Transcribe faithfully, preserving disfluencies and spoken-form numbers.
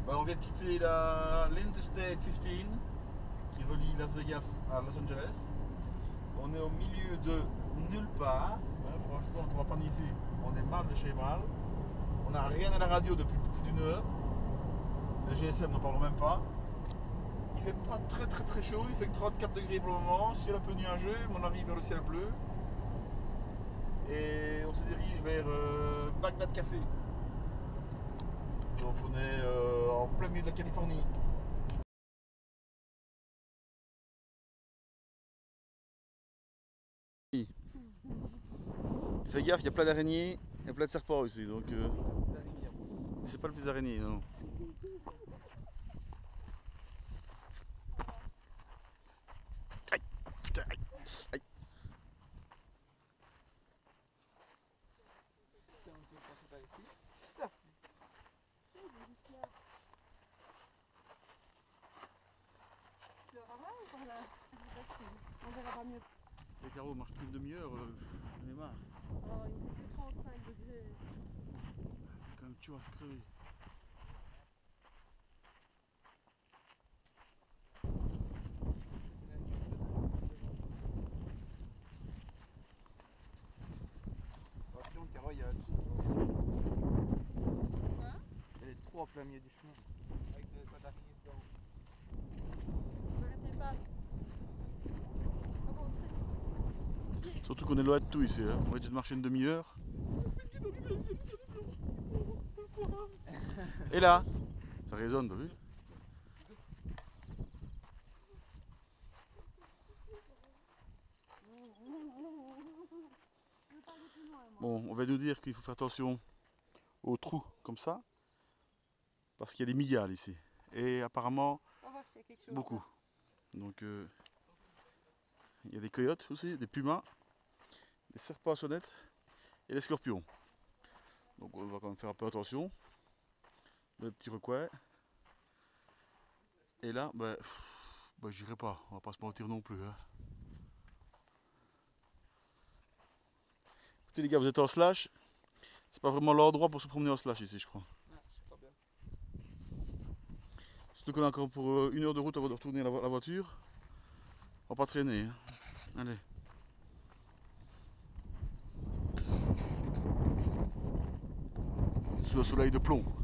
Bah, on vient de quitter la l'Interstate quinze qui relie Las Vegas à Los Angeles. On est au milieu de nulle part. Ouais, franchement, on ne voit pas d'ici. On est mal de chez mal. On n'a rien à la radio depuis plus d'une heure. Le G S M n'en parle même pas. Il fait pas très très très chaud. Il fait que trente-quatre degrés pour le moment. Ciel un peu nuageux, mais on arrive vers le ciel bleu. Et on se dirige vers euh, Bagdad Café. Donc on est euh, en plein milieu de la Californie. Fais gaffe, il y a plein d'araignées, il y a plein de serpents aussi, donc euh... c'est pas le petit araignée, non. Aïe, putain, aïe, aïe. On verra pas mieux. Les carreaux marchent plus une demi-heure, euh, j'en ai marre. Alors il fait que trente-cinq degrés. Quand même tu vas crever. Attention, le carreau, il y a tout. Quoi? Il y a les trois en plein milieu du chemin. Avec des tas d'araignées dedans. Vous arrêtez pas. Avancez. Surtout qu'on est loin de tout ici, hein. On va essayer de marcher une demi-heure. Et là, ça résonne, t'as vu? Bon, on va nous dire qu'il faut faire attention aux trous comme ça, parce qu'il y a des mygales ici. Et apparemment, On va voir s'il y a quelque chose. beaucoup. Donc, euh, il y a des coyotes aussi, des pumas, des serpents à sonnettes et des scorpions. Donc, on va quand même faire un peu attention. Le petit recoin. Et là, bah, pff, bah j'irai pas, on va pas se mentir non plus. Hein. Écoutez les gars, vous êtes en slash. C'est pas vraiment l'endroit pour se promener en slash ici, je crois. Ah, je sais pas bien. Surtout qu'on a encore pour une heure de route avant de retourner la, vo la voiture. On va pas traîner. Hein. Allez. Sous un soleil de plomb.